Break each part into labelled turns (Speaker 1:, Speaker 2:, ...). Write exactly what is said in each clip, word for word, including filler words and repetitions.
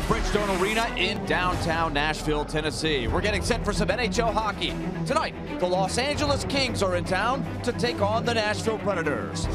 Speaker 1: Bridgestone Arena in downtown Nashville, Tennessee. We're getting set for some N H L hockey. Tonight, the Los Angeles Kings are in town to take on the Nashville Predators.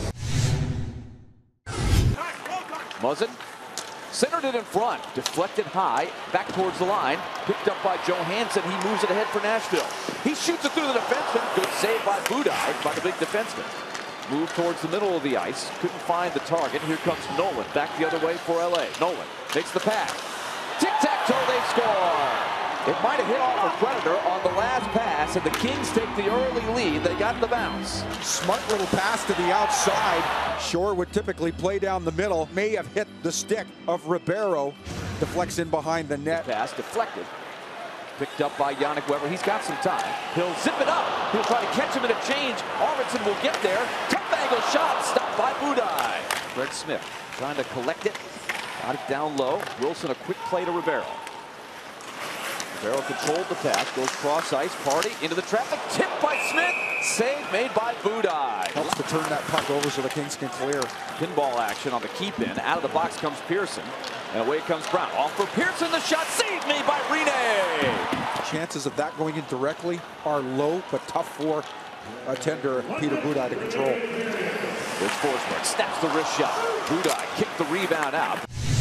Speaker 1: Muzzin centered it in front, deflected high, back towards the line, picked up by Johansson. He moves it ahead for Nashville. He shoots it through the defenseman. Good save by Budaj, by the big defenseman. Move towards the middle of the ice. Couldn't find the target. Here comes Nolan back the other way for L A. Nolan makes the pass. Tic-tac-toe, they score. It might have hit off a Predator on the last pass, and the Kings take the early lead. They got the bounce.
Speaker 2: Smart little pass to the outside. Shore would typically play down the middle. May have hit the stick of Ribeiro. Deflects in behind the net.
Speaker 1: Pass deflected. Picked up by Yannick Weber. He's got some time. He'll zip it up. He'll try to catch him in a change. Arvidsson will get there. Tough angle shot. Stopped by Budaj. Fred Smith trying to collect it. Got it down low. Wilson a quick play to Ribeiro. Ribeiro controlled the pass. Goes cross ice. Party into the traffic. Tipped by Smith. Save made by Budaj.
Speaker 2: Helps to turn that puck over so the Kings can clear.
Speaker 1: Pinball action on the keep in. Out of the box comes Pearson. And away comes Brown. Off for Pearson. The shot saved made by Rinne.
Speaker 2: Chances of that going in directly are low, but tough for a tender Peter Budaj to control.
Speaker 1: There's Forsberg. Snaps the wrist shot. Budaj kicked the rebound out.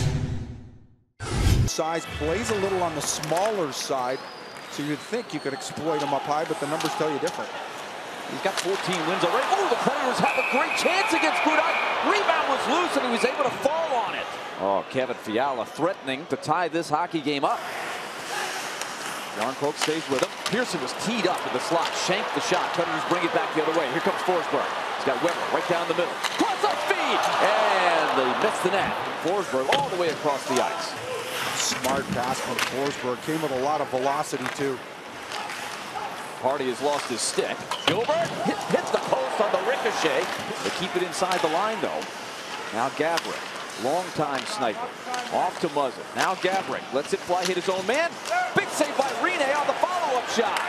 Speaker 2: Size plays a little on the smaller side, so you'd think you could exploit him up high, but the numbers tell you different.
Speaker 1: He's got fourteen wins already. Oh, the Predators have a great chance against Budaj. Rebound was loose, and he was able to fall on it. Oh, Kevin Fiala threatening to tie this hockey game up. Jarnkrok stays with him. Pearson was teed up in the slot. Shanked the shot. Predators bring it back the other way. Here comes Forsberg. He's got Weber right down the middle. Cross-up speed! And they missed the net. Forsberg all the way across the ice.
Speaker 2: Smart pass from Forsberg. Came with a lot of velocity, too.
Speaker 1: Hardy has lost his stick. Gilbert hit, hits the post on the ricochet. They keep it inside the line, though. Now Gaborik. Long-time sniper. Off to Muzzin. Now Gaborik lets it fly, hit his own man. Big save by Rinne on the follow-up shot.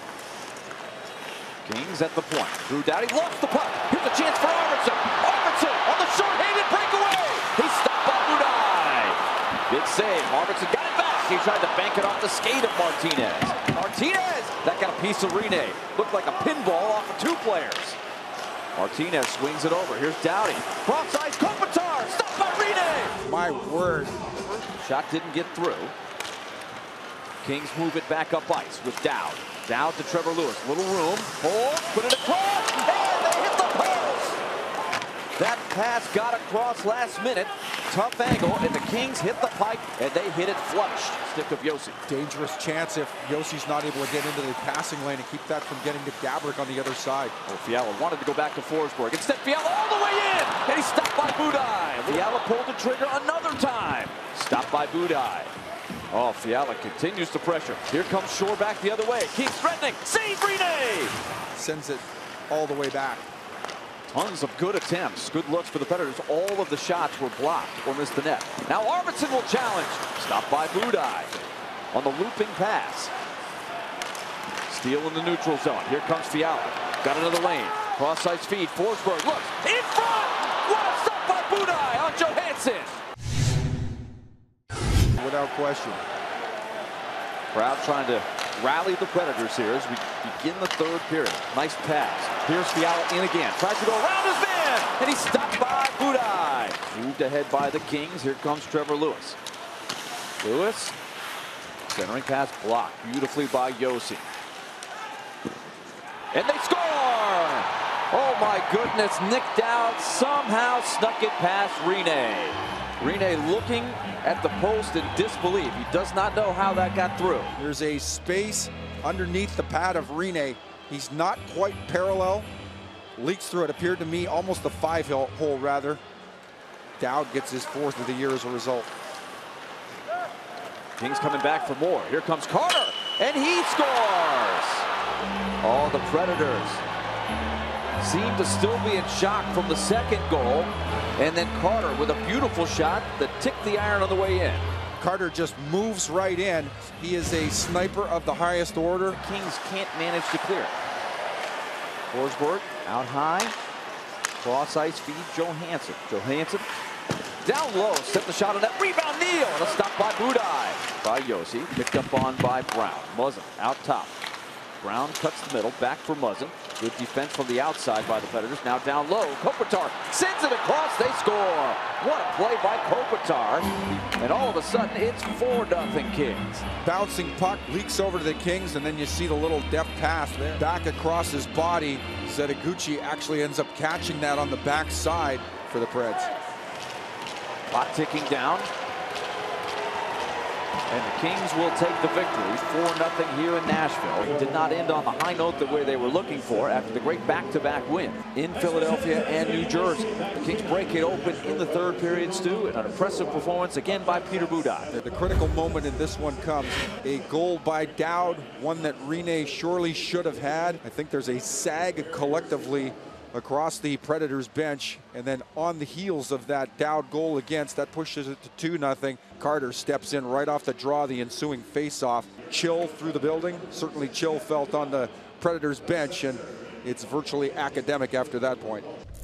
Speaker 1: Kings at the point. Drew Doughty lost the puck. Here's a chance for Arvidsson. Arvidsson on the short-handed breakaway. He's stopped by Budaj. Big save. Arvidsson got it back. He tried to bank it off the skate of Martinez. Martinez! That got a piece of Rinne. Looked like a pinball off of two players. Martinez swings it over. Here's Doughty. Cross ice. Kopitar. Stopped by Rinne.
Speaker 2: My word.
Speaker 1: Shot didn't get through. Kings move it back up ice with Dowd. Dowd to Trevor Lewis. Little room. Hold. Put it across. And they hit the post. That pass got across last minute. Tough angle. And the Kings hit the pipe. And they hit it flush. Stick of Josi.
Speaker 2: Dangerous chance if Josi's not able to get into the passing lane and keep that from getting to Gaborik on the other side.
Speaker 1: Well, Fiala wanted to go back to Forsberg. Instead, Fiala all the way in. And he's stopped by Budaj. Fiala pulled the trigger another time. Stopped by Budaj. Oh, Fiala continues to pressure. Here comes Shore back the other way. Keeps threatening. Save Rinne.
Speaker 2: Sends it all the way back.
Speaker 1: Tons of good attempts. Good looks for the Predators. All of the shots were blocked or missed the net. Now Arvidsson will challenge. Stopped by Budaj on the looping pass. Steal in the neutral zone. Here comes Fiala. Got another lane. Cross ice feed. Forsberg looks in front. What a stop by Budaj on Johansson.
Speaker 2: Without question.
Speaker 1: Crowd trying to rally the Predators here as we begin the third period. Nice pass. Here's Fiala in again. Tries to go around his man. And he's stopped by Budaj. Moved ahead by the Kings. Here comes Trevor Lewis. Lewis. Centering pass blocked beautifully by Josi. And they score! Oh my goodness. Nick Dowd somehow snuck it past Rinne. Rinne looking at the post in disbelief. He does not know how that got through.
Speaker 2: There's a space underneath the pad of Rinne. He's not quite parallel. Leaks through it. Appeared to me almost a five hole rather. Dowd gets his fourth of the year as a result.
Speaker 1: Kings coming back for more. Here comes Carter. And he scores! Oh, the Predators seem to still be in shock from the second goal. And then Carter with a beautiful shot that ticked the iron on the way in.
Speaker 2: Carter just moves right in. He is a sniper of the highest order.
Speaker 1: The Kings can't manage to clear it. Forsberg out high. Cross ice feed Johansson. Johansson Down low, set the shot on that. Rebound, Neal. And a stop by Budaj. By Josi. Picked up on by Brown. Muzzin out top. Brown cuts the middle. Back for Muzzin. Good defense from the outside by the Predators. Now down low. Kopitar sends it across. They score. What a play by Kopitar. And all of a sudden, it's four nothing Kings.
Speaker 2: Bouncing puck leaks over to the Kings, and then you see the little deft pass there. Back across his body. Setoguchi actually ends up catching that on the backside for the Preds.
Speaker 1: Clock ticking down. And the Kings will take the victory, four nothing here in Nashville. It did not end on the high note the way they were looking for after the great back-to-back win in Philadelphia and New Jersey. The Kings break it open in the third period, Stu. An impressive performance again by Peter Budaj.
Speaker 2: The critical moment in this one comes. A goal by Dowd, one that Rinne surely should have had. I think there's a sag collectively across the Predators bench, and then on the heels of that Dowd goal against, that pushes it to two nothing. Carter steps in right off the draw, the ensuing face-off. Chill through the building. Certainly chill felt on the Predators bench, and it's virtually academic after that point.